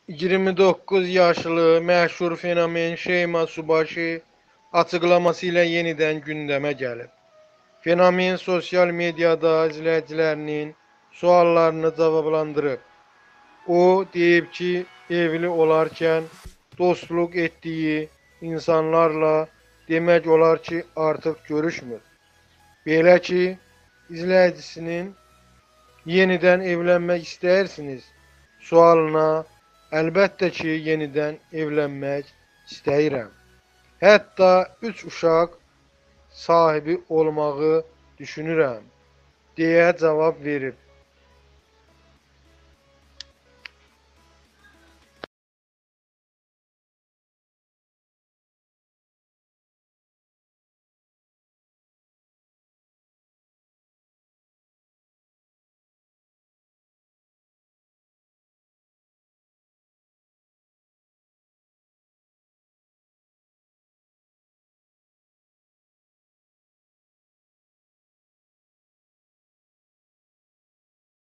29 yaşlı meşhur fenomen Şeyma Subaşı açıklamasıyla yeniden gündeme gelip, fenomen sosyal medyada izleyicilerinin suallarını cevaplandırıp, o deyip ki evli olarken dostluk ettiği insanlarla demek olar ki artık görüşmür. Belə ki, izleyicisinin yeniden evlenmek istersiniz sualına əlbəttə ki, yeniden evlenmek istəyirəm. Hətta 3 uşaq sahibi olmağı düşünürəm deyə cavab verib.